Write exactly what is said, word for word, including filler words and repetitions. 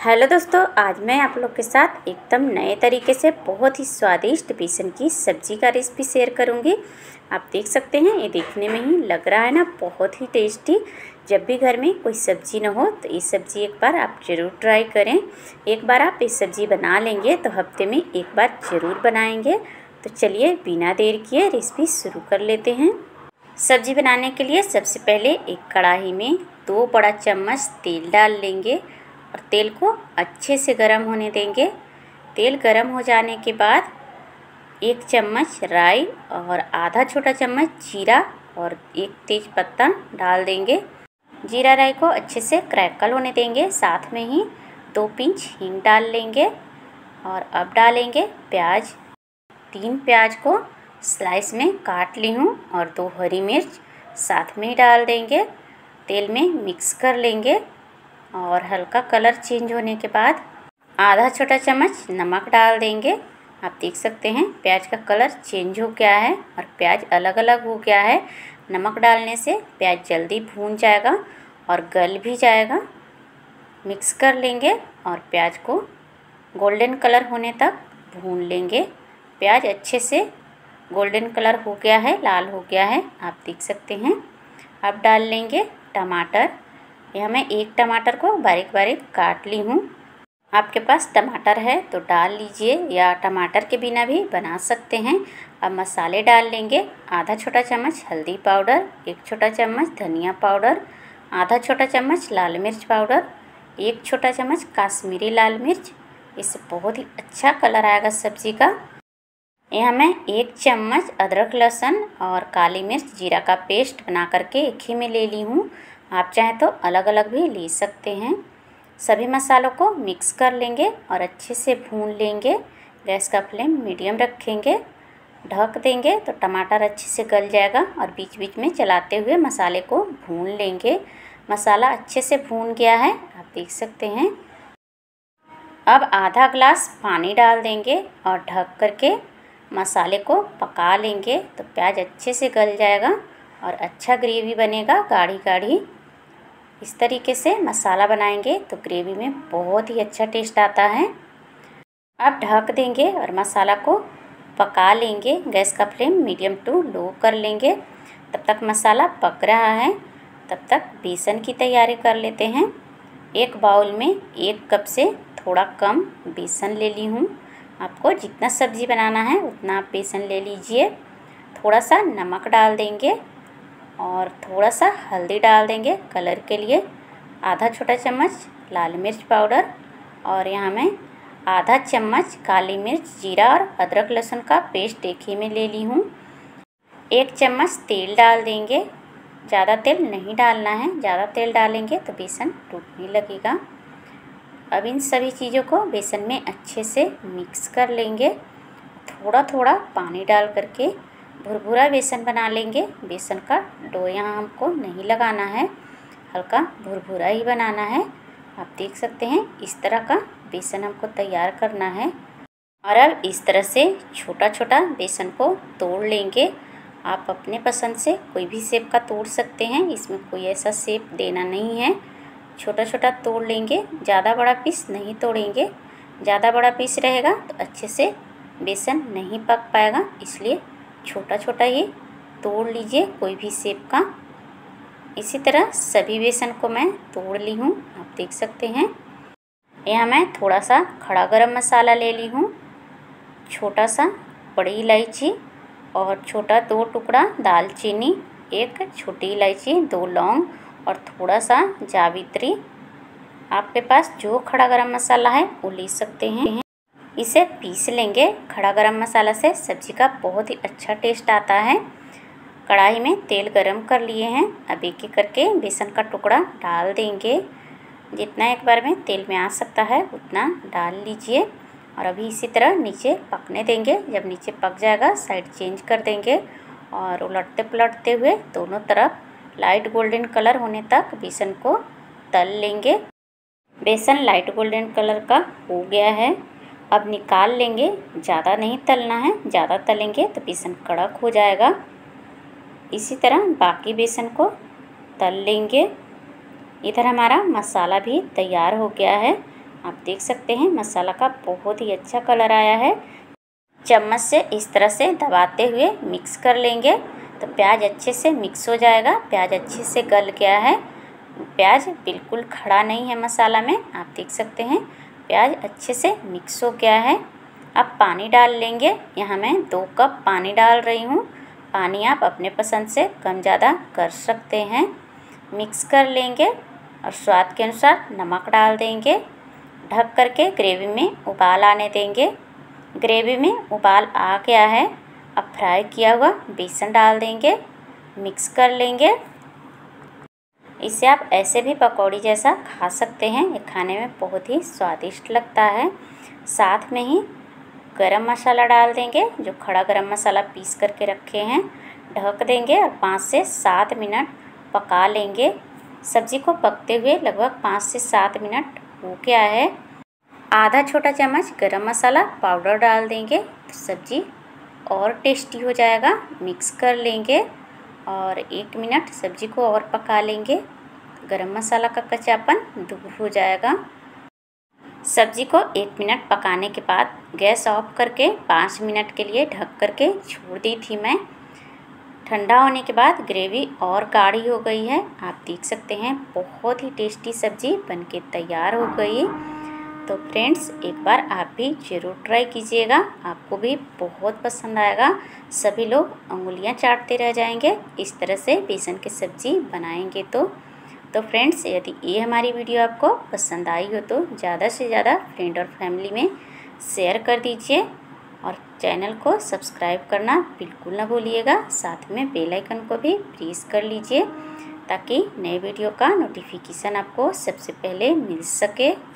Hello दोस्तों, आज मैं आप लोग के साथ एकदम नए तरीके से बहुत ही स्वादिष्ट बेसन की सब्ज़ी का रेसिपी शेयर करूंगी। आप देख सकते हैं, ये देखने में ही लग रहा है ना बहुत ही टेस्टी। जब भी घर में कोई सब्ज़ी ना हो तो ये सब्ज़ी एक बार आप ज़रूर ट्राई करें। एक बार आप ये सब्ज़ी बना लेंगे तो हफ्ते में एक बार ज़रूर बनाएंगे। तो चलिए बिना देर किए रेसिपी शुरू कर लेते हैं। सब्ज़ी बनाने के लिए सबसे पहले एक कढ़ाई में दो बड़ा चम्मच तेल डाल लेंगे और तेल को अच्छे से गर्म होने देंगे। तेल गर्म हो जाने के बाद एक चम्मच राई और आधा छोटा चम्मच जीरा और एक तेज पत्ता डाल देंगे। जीरा राई को अच्छे से क्रैकल होने देंगे। साथ में ही दो पिंच हींग डाल लेंगे और अब डालेंगे प्याज। तीन प्याज को स्लाइस में काट ली हूँ और दो हरी मिर्च साथ में ही डाल देंगे। तेल में मिक्स कर लेंगे और हल्का कलर चेंज होने के बाद आधा छोटा चम्मच नमक डाल देंगे। आप देख सकते हैं प्याज का कलर चेंज हो गया है और प्याज अलग अलग हो गया है। नमक डालने से प्याज जल्दी भून जाएगा और गल भी जाएगा। मिक्स कर लेंगे और प्याज को गोल्डन कलर होने तक भून लेंगे। प्याज अच्छे से गोल्डन कलर हो गया है, लाल हो गया है, आप देख सकते हैं। अब डाल लेंगे टमाटर। यहाँ मैं एक टमाटर को बारीक बारीक काट ली हूँ। आपके पास टमाटर है तो डाल लीजिए या टमाटर के बिना भी बना सकते हैं। अब मसाले डाल लेंगे। आधा छोटा चम्मच हल्दी पाउडर, एक छोटा चम्मच धनिया पाउडर, आधा छोटा चम्मच लाल मिर्च पाउडर, एक छोटा चम्मच काश्मीरी लाल मिर्च। इससे बहुत ही अच्छा कलर आएगा सब्ज़ी का। यहाँ मैं एक चम्मच अदरक लहसुन और काली मिर्च जीरा का पेस्ट बना करके एक ही में ले ली हूँ। आप चाहें तो अलग अलग भी ले सकते हैं। सभी मसालों को मिक्स कर लेंगे और अच्छे से भून लेंगे। गैस का फ्लेम मीडियम रखेंगे। ढक देंगे तो टमाटर अच्छे से गल जाएगा और बीच बीच में चलाते हुए मसाले को भून लेंगे। मसाला अच्छे से भून गया है, आप देख सकते हैं। अब आधा ग्लास पानी डाल देंगे और ढक करके मसाले को पका लेंगे तो प्याज अच्छे से गल जाएगा और अच्छा ग्रेवी बनेगा, गाढ़ी गाढ़ी। इस तरीके से मसाला बनाएंगे तो ग्रेवी में बहुत ही अच्छा टेस्ट आता है। अब ढक देंगे और मसाला को पका लेंगे। गैस का फ्लेम मीडियम टू लो कर लेंगे। तब तक मसाला पक रहा है, तब तक बेसन की तैयारी कर लेते हैं। एक बाउल में एक कप से थोड़ा कम बेसन ले ली हूँ। आपको जितना सब्ज़ी बनाना है उतना आप बेसन ले लीजिए। थोड़ा सा नमक डाल देंगे और थोड़ा सा हल्दी डाल देंगे कलर के लिए। आधा छोटा चम्मच लाल मिर्च पाउडर और यहाँ मैं आधा चम्मच काली मिर्च जीरा और अदरक लहसुन का पेस्ट एक ही में ले ली हूँ। एक चम्मच तेल डाल देंगे। ज़्यादा तेल नहीं डालना है, ज़्यादा तेल डालेंगे तो बेसन टूटने लगेगा। अब इन सभी चीज़ों को बेसन में अच्छे से मिक्स कर लेंगे। थोड़ा थोड़ा पानी डाल करके भुरभुरा बेसन बना लेंगे। बेसन का डो यहाँ हमको नहीं लगाना है, हल्का भुरभुरा ही बनाना है। आप देख सकते हैं इस तरह का बेसन हमको तैयार करना है। और अब इस तरह से छोटा छोटा बेसन को तोड़ लेंगे। आप अपने पसंद से कोई भी शेप का तोड़ सकते हैं, इसमें कोई ऐसा शेप देना नहीं है। छोटा छोटा तोड़ लेंगे, ज़्यादा बड़ा पीस नहीं तोड़ेंगे। ज़्यादा बड़ा पीस रहेगा तो अच्छे से बेसन नहीं पक पाएगा, इसलिए छोटा छोटा ही तोड़ लीजिए कोई भी शेप का। इसी तरह सभी बेसन को मैं तोड़ ली हूँ, आप देख सकते हैं। यहाँ मैं थोड़ा सा खड़ा गरम मसाला ले ली हूँ, छोटा सा बड़ी इलायची और छोटा दो टुकड़ा दालचीनी, एक छोटी इलायची, दो लौंग और थोड़ा सा जावित्री। आपके पास जो खड़ा गरम मसाला है वो ले सकते हैं। इसे पीस लेंगे। खड़ा गरम मसाला से सब्ज़ी का बहुत ही अच्छा टेस्ट आता है। कढ़ाई में तेल गरम कर लिए हैं। अब एक एक करके बेसन का टुकड़ा डाल देंगे। जितना एक बार में तेल में आ सकता है उतना डाल लीजिए और अभी इसी तरह नीचे पकने देंगे। जब नीचे पक जाएगा साइड चेंज कर देंगे और उलटते पलटते हुए दोनों तरफ लाइट गोल्डन कलर होने तक बेसन को तल लेंगे। बेसन लाइट गोल्डन कलर का हो गया है, अब निकाल लेंगे। ज़्यादा नहीं तलना है, ज़्यादा तलेंगे तो बेसन कड़क हो जाएगा। इसी तरह बाकी बेसन को तल लेंगे। इधर हमारा मसाला भी तैयार हो गया है। आप देख सकते हैं मसाला का बहुत ही अच्छा कलर आया है। चम्मच से इस तरह से दबाते हुए मिक्स कर लेंगे तो प्याज अच्छे से मिक्स हो जाएगा। प्याज अच्छे से गल गया है, प्याज बिल्कुल खड़ा नहीं है मसाला में। आप देख सकते हैं प्याज अच्छे से मिक्स हो गया है। अब पानी डाल लेंगे। यहाँ मैं दो कप पानी डाल रही हूँ। पानी आप अपने पसंद से कम ज़्यादा कर सकते हैं। मिक्स कर लेंगे और स्वाद के अनुसार नमक डाल देंगे। ढक करके ग्रेवी में उबाल आने देंगे। ग्रेवी में उबाल आ गया है। अब फ्राई किया हुआ बेसन डाल देंगे, मिक्स कर लेंगे। इसे आप ऐसे भी पकौड़ी जैसा खा सकते हैं, ये खाने में बहुत ही स्वादिष्ट लगता है। साथ में ही गरम मसाला डाल देंगे, जो खड़ा गरम मसाला पीस करके रखे हैं। ढक देंगे और पाँच से सात मिनट पका लेंगे। सब्ज़ी को पकते हुए लगभग पाँच से सात मिनट हो गया है। आधा छोटा चम्मच गरम मसाला पाउडर डाल देंगे तो सब्ज़ी और टेस्टी हो जाएगा। मिक्स कर लेंगे और एक मिनट सब्ज़ी को और पका लेंगे। गरम मसाला का कच्चापन दूर हो जाएगा। सब्ज़ी को एक मिनट पकाने के बाद गैस ऑफ करके पाँच मिनट के लिए ढक करके छोड़ दी थी मैं। ठंडा होने के बाद ग्रेवी और गाढ़ी हो गई है। आप देख सकते हैं बहुत ही टेस्टी सब्ज़ी बनके तैयार हो गई। तो फ्रेंड्स एक बार आप भी ज़रूर ट्राई कीजिएगा, आपको भी बहुत पसंद आएगा। सभी लोग उंगलियां चाटते रह जाएंगे इस तरह से बेसन की सब्ज़ी बनाएंगे तो। तो फ्रेंड्स यदि ये हमारी वीडियो आपको पसंद आई हो तो ज़्यादा से ज़्यादा फ्रेंड और फैमिली में शेयर कर दीजिए और चैनल को सब्सक्राइब करना बिल्कुल ना भूलिएगा। साथ में बेल आइकन को भी प्रेस कर लीजिए ताकि नए वीडियो का नोटिफिकेशन आपको सबसे पहले मिल सके।